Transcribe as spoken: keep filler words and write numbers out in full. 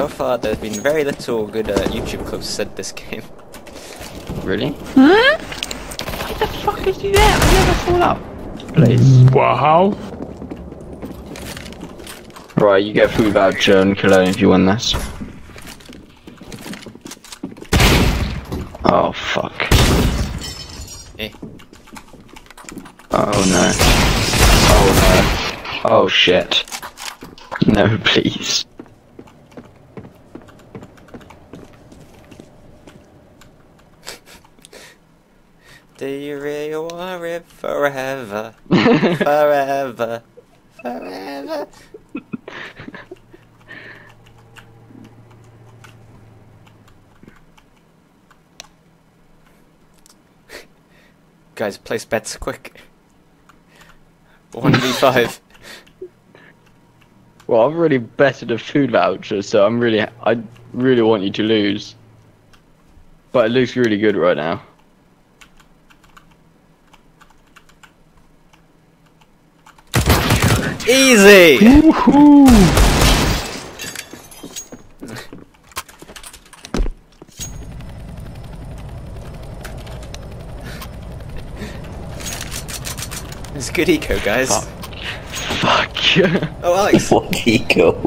so far there's been very little good uh, YouTube clips said this game. Really? Huh? Why the fuck is he there? I never fall up. Please. Wow. Right, you get a food voucher in Cologne if you win this. Oh fuck. Eh. Oh no. Oh no. Oh shit. No, please. Do you really want it forever? Forever. Forever. Guys, place bets quick. one v five. Well, I've already betted a food voucher, so I'm really, I really want you to lose. But it looks really good right now. Easy! Woohoo! It's good eco, guys. Fuck. Fuck. Oh, Alex. What eco?